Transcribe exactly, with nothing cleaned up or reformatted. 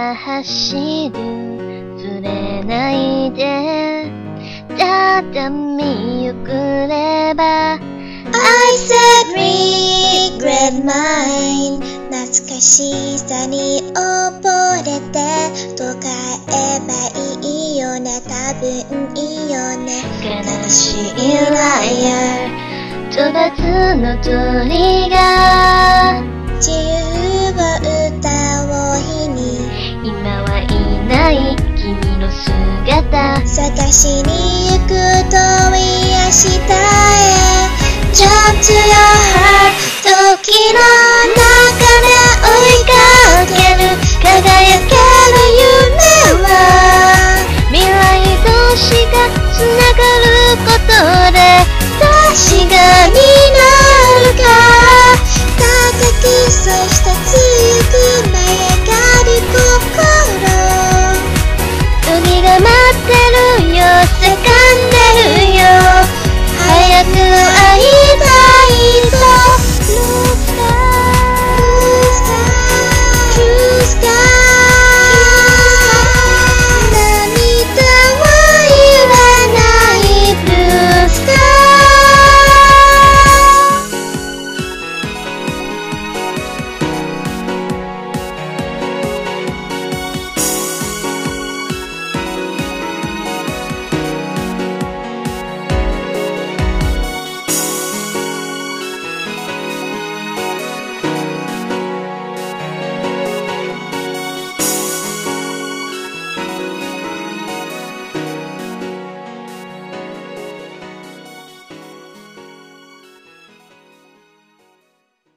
が走る触れないでただ見ゆくれば I said regret mine 懐かしさに溺れてとかえばいいよね多分いいよね悲しいライアー飛ばずの鳥が自由を歌おう日に今はいない君の姿探しに行く遠い明日へJump to your